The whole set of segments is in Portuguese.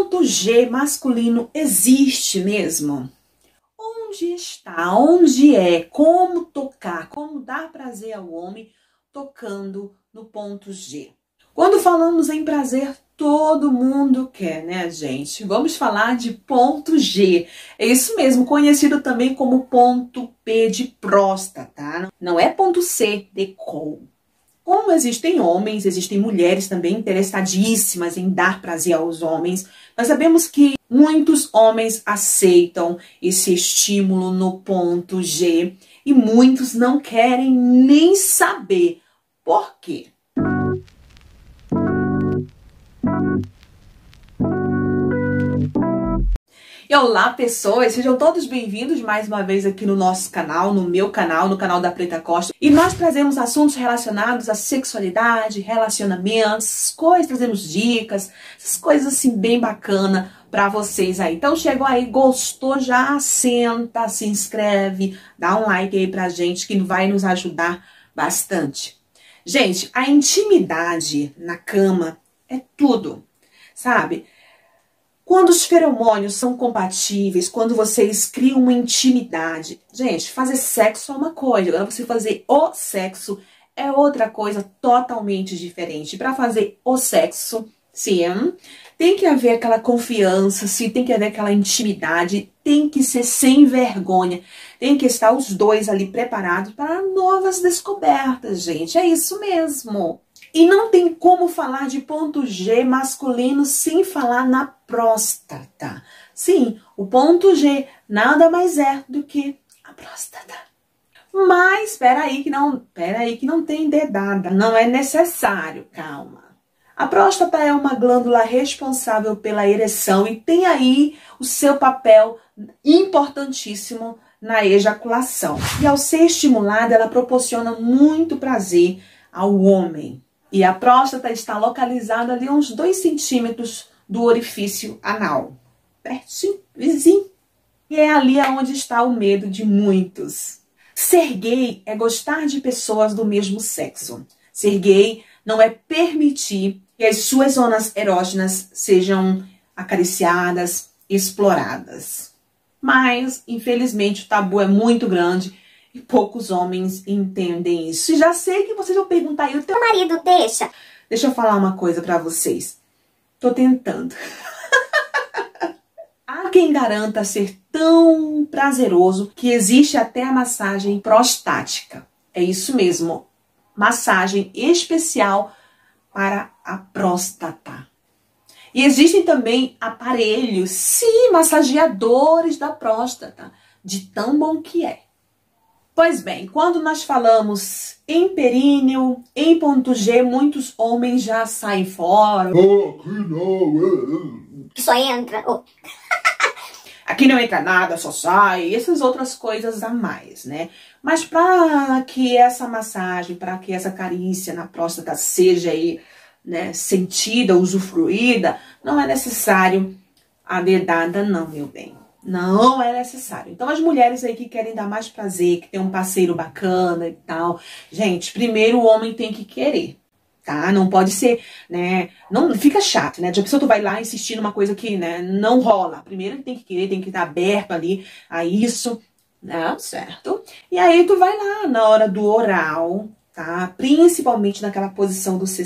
ponto G masculino existe mesmo? Onde está? Onde é? Como tocar? Como dar prazer ao homem tocando no ponto G? Quando falamos em prazer, todo mundo quer, né, gente? Vamos falar de ponto G. É isso mesmo, conhecido também como ponto P de próstata. Não é ponto C de col. Como existem homens, existem mulheres também interessadíssimas em dar prazer aos homens, nós sabemos que muitos homens aceitam esse estímulo no ponto G e muitos não querem nem saber por quê. E olá, pessoas, sejam todos bem-vindos mais uma vez aqui no nosso canal, no meu canal, no canal da Preta Costa. E nós trazemos assuntos relacionados à sexualidade, relacionamentos, coisas, trazemos dicas, essas coisas assim bem bacana pra vocês aí. Então chegou aí, gostou, já senta, se inscreve, dá um like aí pra gente que vai nos ajudar bastante. Gente, a intimidade na cama é tudo, sabe? Quando os feromônios são compatíveis, quando vocês criam uma intimidade... Gente, fazer sexo é uma coisa, agora você fazer o sexo é outra coisa totalmente diferente. Para fazer o sexo, sim, tem que haver aquela confiança, sim, tem que haver aquela intimidade, tem que ser sem vergonha, tem que estar os dois ali preparados para novas descobertas, gente, é isso mesmo. E não tem como falar de ponto G masculino sem falar na próstata. Sim, o ponto G nada mais é do que a próstata. Mas espera aí que não tem dedada, não é necessário, calma. A próstata é uma glândula responsável pela ereção e tem aí o seu papel importantíssimo na ejaculação. E ao ser estimulada, ela proporciona muito prazer ao homem. E a próstata está localizada ali a uns 2 centímetros do orifício anal. Pertinho, vizinho. E é ali onde está o medo de muitos. Ser gay é gostar de pessoas do mesmo sexo. Ser gay não é permitir que as suas zonas erógenas sejam acariciadas, exploradas. Mas, infelizmente, o tabu é muito grande e poucos homens entendem isso. E já sei que vocês vão perguntar, e o teu marido deixa? Deixa eu falar uma coisa pra vocês. Tô tentando. Há quem garanta ser tão prazeroso que existe até a massagem prostática. É isso mesmo. Massagem especial para a próstata. E existem também aparelhos, sim, massageadores da próstata, de tão bom que é. Pois bem, quando nós falamos em períneo, em ponto G, muitos homens já saem fora. Aqui não. Que só entra. Oh. Aqui não entra nada, só sai. E essas outras coisas a mais, né? Mas para que essa massagem, para que essa carícia na próstata seja aí, né, sentida, usufruída, não é necessário a dedada não, meu bem. Não é necessário. Então, as mulheres aí que querem dar mais prazer, que tem um parceiro bacana e tal, gente, primeiro o homem tem que querer, tá? Não pode ser, né? Não fica chato, né? De a pessoa tu vai lá insistir numa coisa que, né, não rola. Primeiro ele tem que querer, tem que estar aberto ali a isso, né? Certo? E aí tu vai lá na hora do oral, tá? Principalmente naquela posição do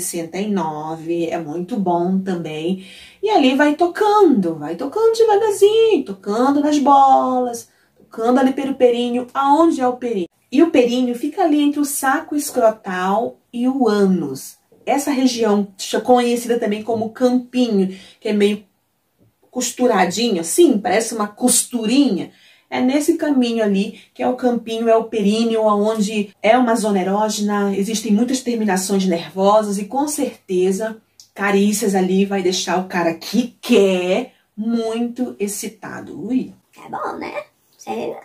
69, é muito bom também. E ali vai tocando devagarzinho, tocando nas bolas, tocando ali pelo períneo. Aonde é o períneo? E o períneo fica ali entre o saco escrotal e o ânus. Essa região, conhecida também como campinho, que é meio costuradinho, assim, parece uma costurinha. É nesse caminho ali, que é o campinho, é o períneo, onde é uma zona erógena, existem muitas terminações nervosas e com certeza carícias ali vai deixar o cara que quer muito excitado. Ui. É bom, né? Chega.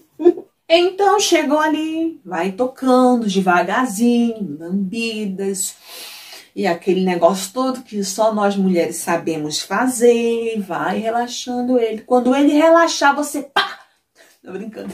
Então chegou ali, vai tocando devagarzinho, lambidas. E aquele negócio todo que só nós mulheres sabemos fazer, vai relaxando ele. Quando ele relaxar, você pá! Tô brincando.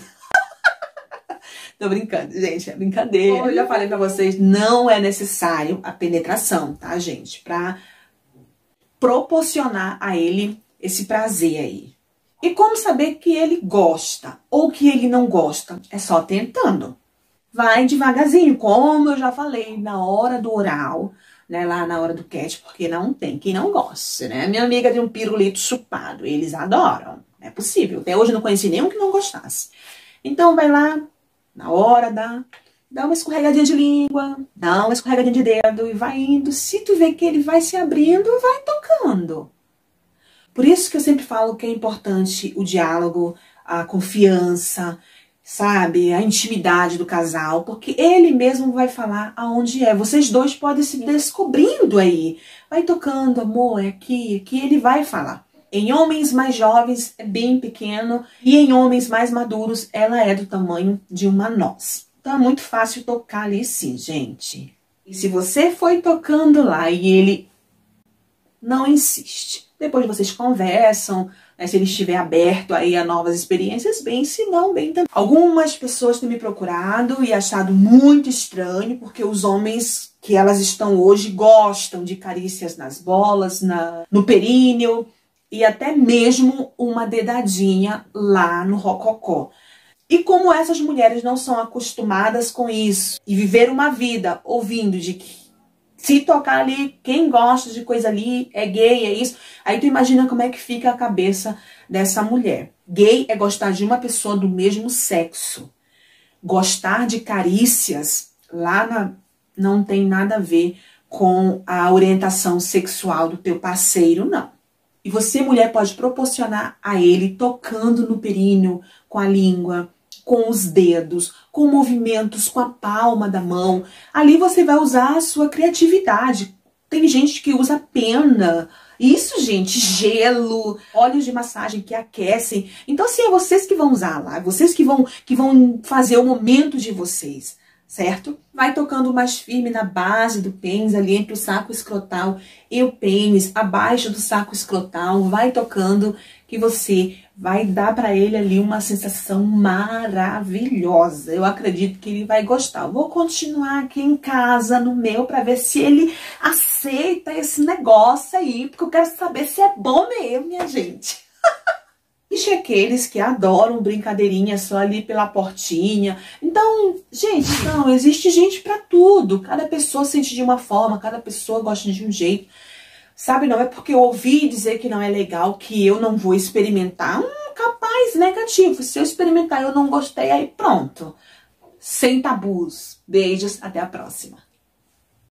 Tô brincando, gente, é brincadeira. Como eu já falei pra vocês, não é necessário a penetração, tá, gente? Pra proporcionar a ele esse prazer aí. E como saber que ele gosta ou que ele não gosta? É só tentando. Vai devagarzinho, como eu já falei, na hora do oral, né, lá na hora do cat, porque não tem quem não goste, né? Minha amiga tem um pirulito chupado, eles adoram. É possível, até hoje eu não conheci nenhum que não gostasse. Então vai lá, na hora, dá uma escorregadinha de língua, dá uma escorregadinha de dedo e vai indo. Se tu vê que ele vai se abrindo, vai tocando. Por isso que eu sempre falo que é importante o diálogo, a confiança, sabe? A intimidade do casal, porque ele mesmo vai falar aonde é. Vocês dois podem se descobrindo aí. Vai tocando, amor, é aqui, ele vai falar. Em homens mais jovens é bem pequeno e em homens mais maduros ela é do tamanho de uma noz. Então é muito fácil tocar ali sim, gente. E se você foi tocando lá e ele não insiste, depois vocês conversam, né, se ele estiver aberto aí a novas experiências, bem, se não, bem também. Algumas pessoas têm me procurado e achado muito estranho, porque os homens que elas estão hoje gostam de carícias nas bolas, no períneo, e até mesmo uma dedadinha lá no rococó. E como essas mulheres não são acostumadas com isso e viver uma vida ouvindo de que se tocar ali, quem gosta de coisa ali é gay, é isso, aí tu imagina como é que fica a cabeça dessa mulher. Gay é gostar de uma pessoa do mesmo sexo. Gostar de carícias lá não tem nada a ver com a orientação sexual do teu parceiro, não. E você, mulher, pode proporcionar a ele tocando no períneo, com a língua, com os dedos, com movimentos com a palma da mão. Ali você vai usar a sua criatividade. Tem gente que usa pena. Isso, gente, gelo, óleos de massagem que aquecem. Então, assim, é vocês que vão usar lá, vocês que vão fazer o momento de vocês, certo? Vai tocando mais firme na base do pênis, ali entre o saco escrotal e o pênis, abaixo do saco escrotal, vai tocando que você vai dar para ele ali uma sensação maravilhosa. Eu acredito que ele vai gostar. Eu vou continuar aqui em casa, no meu, para ver se ele aceita esse negócio aí, porque eu quero saber se é bom mesmo, minha gente. Existe aqueles que adoram brincadeirinha só ali pela portinha. Então, gente, não, existe gente pra tudo. Cada pessoa sente de uma forma, cada pessoa gosta de um jeito. Sabe, não é porque eu ouvi dizer que não é legal que eu não vou experimentar. Capaz, negativo. Se eu experimentar e eu não gostei, aí pronto. Sem tabus. Beijos, até a próxima.